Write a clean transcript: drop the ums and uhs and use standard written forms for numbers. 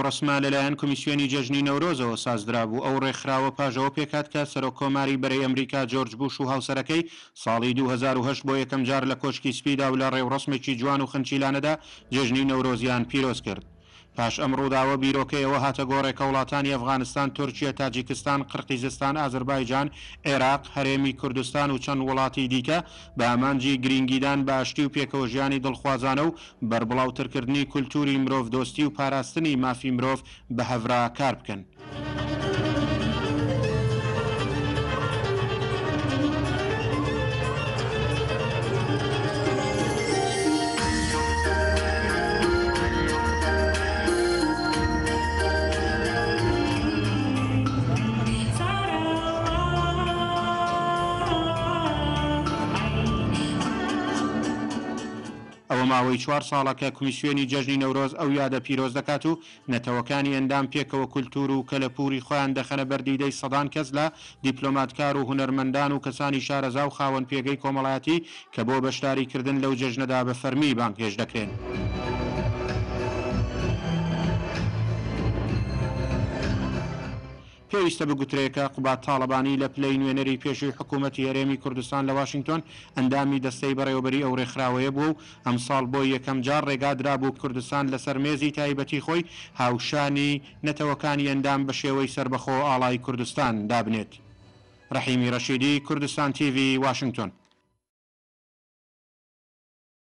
ڕسما لەلایەن کمیسیۆنی جەژنی نەورۆزەوە سازدرا بوو. ئەو ڕێکخراوە پاژەوە پێکات کە سەرۆکۆماری بەرەی ئەمریکا جۆرج بوش و هاوسەرەکەی ساڵی 2008 بۆ یەکەم جار لە کۆشکی سپیدا و لە ڕێوڕسمێکی جوان و خنچیلانەدا جەژنی نەورۆزیان پیرۆز کرد. پاش ئەم ڕووداوە بیرۆکەیەوە هاتە گۆڕێکە وڵاتانی ئەفغانستان، تورکیا، تاجیکستان، قرقیزستان، ئازەربایجان، عێراق، هەرێمی کوردستان و چەند وڵاتی دیکە بە ئامانجی گرنگیدان بە ئاشتی و پێکەوە ژیانی دڵخوازانە و بەربڵاوترکردنی کولتوری مرۆڤ دۆستی و پاراستنی مافی مرۆڤ بە هەڤرا کار بکەن. ئەوە ماوەی 4 ساڵە کە کمیسیۆنی جەژنی نەورۆز ئەو یادە پیرۆز دەکات و نەتەوەکانی ئەندام پێکەوە کولتور و کەلەپوری خۆیان دەخەنە بەردیدەی سەدان کەس لە دیپلۆماتکار و هونەرمەندان و کەسانی شارەزا و خاوەن پێگەی کۆمەڵایەتی کە بۆ بەشداریکردن لەو جەژنەدا بە فەرمی بانگهێش دەکرێن. پێویستە بگوترێکە قوبات تاڵەبانی لە پلەی نوێنەری پێشووی حکوومەتی هەرێمی کوردستان لە واشنگتن ئەندامی دەستەی بەڕێوەبەری ئەو ڕێکخراوەیە بوو و ئەم ساڵ بۆ یەکەم جار ڕێگادرا بوو کوردستان لەسەر مێزی تایبەتی خۆی هاوشانی نەتەوەکانی ئەندام بە شێوەی سربەخۆ ئاڵای کوردستان دابنێت. ڕەحیمی ڕەشیدی، کوردستان TV، واشنگتن.